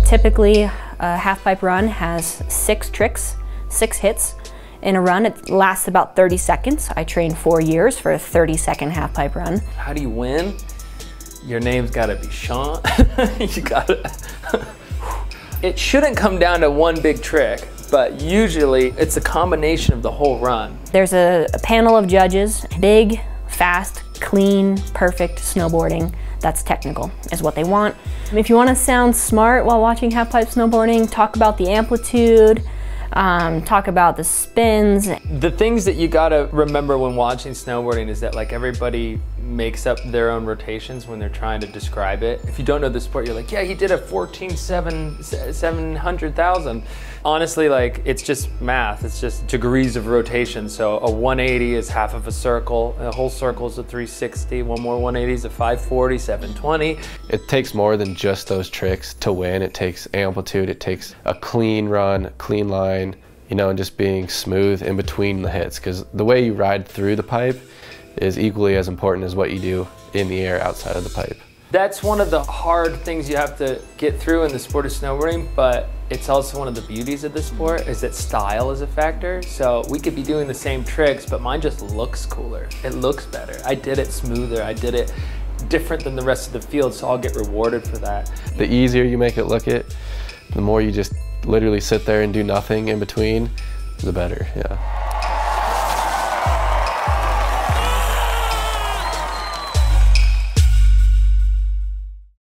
Typically, a half pipe run has 6 tricks, 6 hits. In a run, it lasts about 30 seconds. I trained 4 years for a 30-second half pipe run. How do you win? Your name's gotta be Shaun. You gotta. It shouldn't come down to one big trick, but usually it's a combination of the whole run. There's a panel of judges. Big, fast, clean, perfect snowboarding. That's technical, is what they want. If you want to sound smart while watching half pipe snowboarding, talk about the amplitude, talk about the spins. The things that you gotta remember when watching snowboarding is that like everybody makes up their own rotations when they're trying to describe it. If you don't know the sport, you're like, yeah, he did a 700,000. Honestly, like, it's just math. It's just degrees of rotation. So a 180 is half of a circle. A whole circle is a 360. One more 180 is a 540, 720. It takes more than just those tricks to win. It takes amplitude. It takes a clean run, clean line, you know, and just being smooth in between the hits. Because the way you ride through the pipe is equally as important as what you do in the air outside of the pipe. That's one of the hard things you have to get through in the sport of snowboarding, but it's also one of the beauties of the sport is that style is a factor. So we could be doing the same tricks, but mine just looks cooler. It looks better. I did it smoother. I did it different than the rest of the field, so I'll get rewarded for that. The easier you make it look the more you just literally sit there and do nothing in between, the better, yeah.